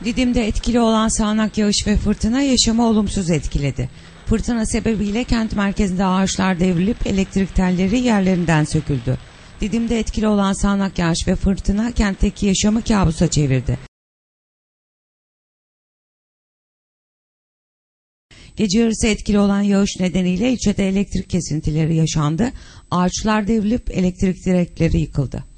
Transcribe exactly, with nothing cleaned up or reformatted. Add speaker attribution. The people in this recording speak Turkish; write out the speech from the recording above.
Speaker 1: Didim'de etkili olan sağanak yağış ve fırtına yaşamı olumsuz etkiledi. Fırtına sebebiyle kent merkezinde ağaçlar devrilip elektrik telleri yerlerinden söküldü. Didim'de etkili olan sağanak yağış ve fırtına kentteki yaşamı kabusa çevirdi. Gece yarısı etkili olan yağış nedeniyle ilçede elektrik kesintileri yaşandı. Ağaçlar devrilip elektrik direkleri yıkıldı.